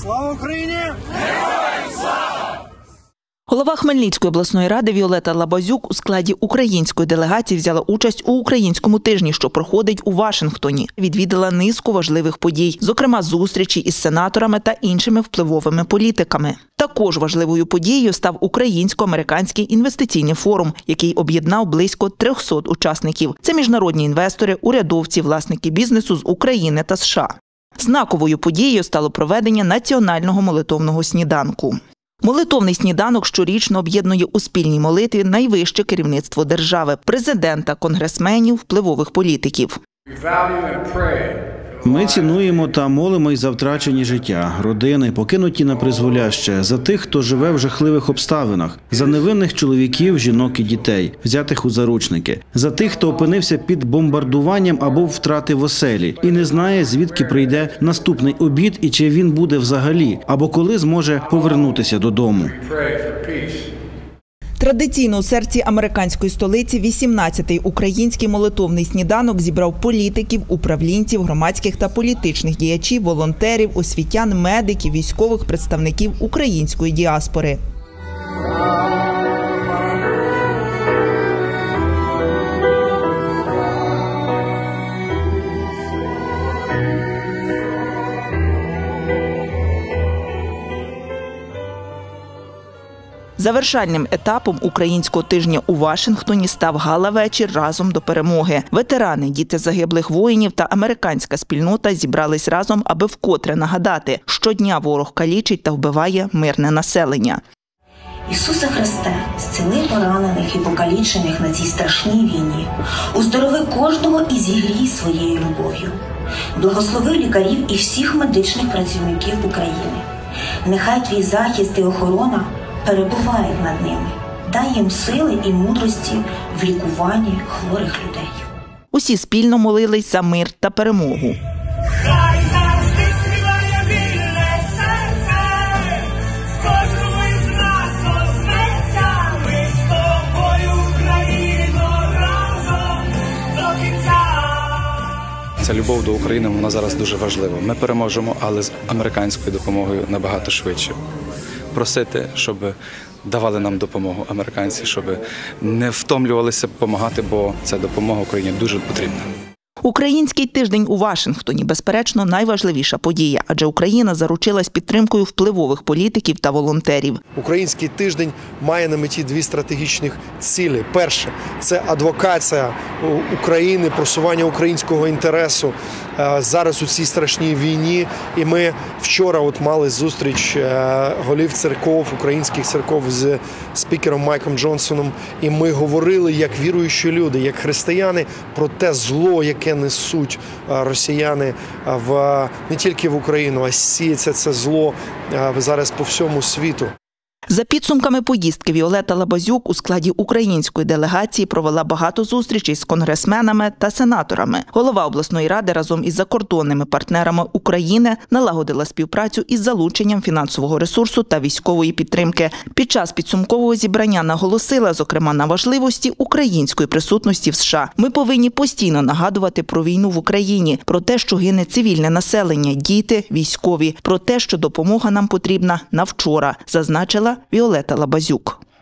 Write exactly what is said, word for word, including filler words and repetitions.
Слава Україні! Героям слава! Голова Хмельницької обласної ради Віолетта Лабазюк у складі української делегації взяла участь у українському тижні, що проходить у Вашингтоні. Відвідала низку важливих подій, зокрема зустрічі із сенаторами та іншими впливовими політиками. Також важливою подією став Українсько-американський інвестиційний форум, який об'єднав близько трьохсот учасників. Це міжнародні інвестори, урядовці, власники бізнесу з України та США. Знаковою подією стало проведення національного молитовного сніданку. Молитовний сніданок щорічно об'єднує у спільній молитві найвище керівництво держави – президента, конгресменів, впливових політиків. Ми цінуємо та молимось за втрачені життя, родини, покинуті на призволяще, за тих, хто живе в жахливих обставинах, за невинних чоловіків, жінок і дітей, взятих у заручники, за тих, хто опинився під бомбардуванням або втратив оселі і не знає, звідки прийде наступний обід і чи він буде взагалі, або коли зможе повернутися додому. Традиційно у серці американської столиці вісімнадцятий український молитовний сніданок зібрав політиків, управлінців, громадських та політичних діячів, волонтерів, освітян, медиків, військових, представників української діаспори. Завершальним етапом українського тижня у Вашингтоні став гала-вечір «Разом до перемоги». Ветерани, діти загиблих воїнів та американська спільнота зібрались разом, аби вкотре нагадати, щодня ворог калічить та вбиває мирне населення. Ісусе Христе, зціли поранених і покалічених на цій страшній війні. Уздорови кожного і зігрій своєю любов'ю. Благослови лікарів і всіх медичних працівників України. Нехай твій захист і охорона перебувають над ними. Дай їм сили і мудрості в лікуванні хворих людей. Усі спільно молились за мир та перемогу. Хай завжди співає вільне серце, з кожного із нас озветься, ми з тобою, Україно, разом до кінця. Ця любов до України, вона зараз дуже важлива. Ми переможемо, але з американською допомогою набагато швидше. Просити, щоб давали нам допомогу американці, щоб не втомлювалися допомагати, бо ця допомога Україні дуже потрібна. Український тиждень у Вашингтоні – безперечно найважливіша подія, адже Україна заручилась підтримкою впливових політиків та волонтерів. Український тиждень має на меті дві стратегічних цілі. Перше – це адвокація України, просування українського інтересу зараз у цій страшній війні. І ми вчора от мали зустріч голів церков, українських церков з спікером Майком Джонсоном. І ми говорили як віруючі люди, як християни, про те зло, яке несуть росіяни в не тільки в Україну, а сіється це зло зараз по всьому світу. За підсумками поїздки Віолетта Лабазюк у складі української делегації провела багато зустрічей з конгресменами та сенаторами. Голова обласної ради разом із закордонними партнерами України налагодила співпрацю із залученням фінансового ресурсу та військової підтримки. Під час підсумкового зібрання наголосила, зокрема, на важливості української присутності в США. Ми повинні постійно нагадувати про війну в Україні, про те, що гине цивільне населення, діти, військові, про те, що допомога нам потрібна на вчора, зазначила Віолетта Лабазюк.